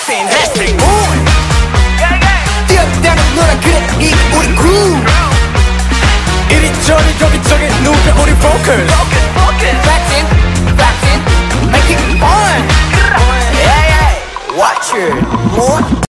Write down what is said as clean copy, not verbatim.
Investing 뛰어다니는 노래 그래 이게 우리 groove 이리저리 여기저기 누벼 우리 focus